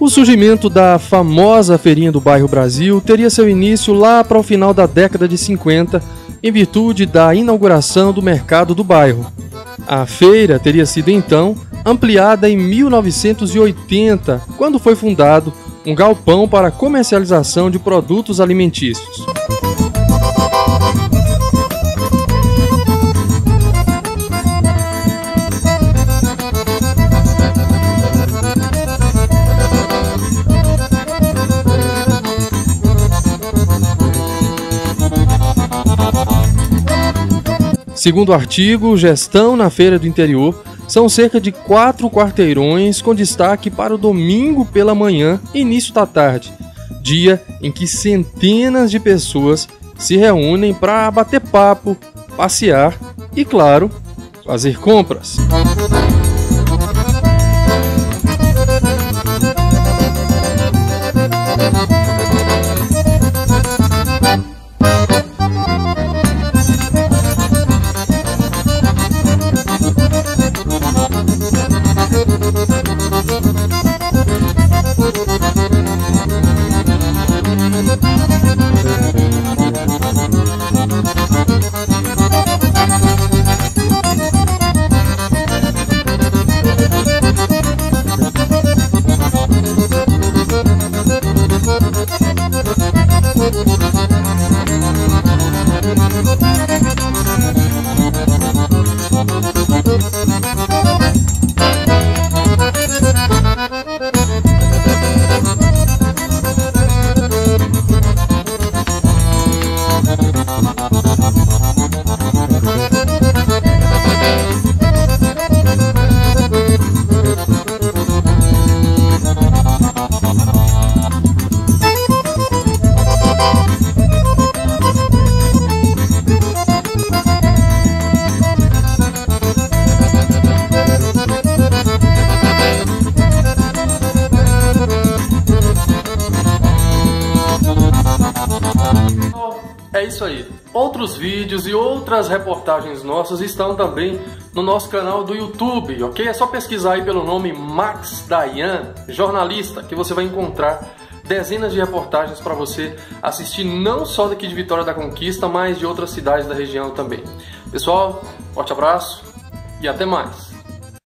O surgimento da famosa Feirinha do Bairro Brasil teria seu início lá para o final da década de 50, em virtude da inauguração do mercado do bairro. A feira teria sido então ampliada em 1980, quando foi fundado um galpão para comercialização de produtos alimentícios. Segundo o artigo Gestão na Feira do Interior, são cerca de 4 quarteirões com destaque para o domingo pela manhã e início da tarde, dia em que centenas de pessoas se reúnem para bater papo, passear e, claro, fazer compras. É isso aí. Outros vídeos e outras reportagens nossas estão também no nosso canal do YouTube, ok? É só pesquisar aí pelo nome Max Dayan, jornalista, que você vai encontrar dezenas de reportagens para você assistir, não só daqui de Vitória da Conquista, mas de outras cidades da região também. Pessoal, forte abraço e até mais!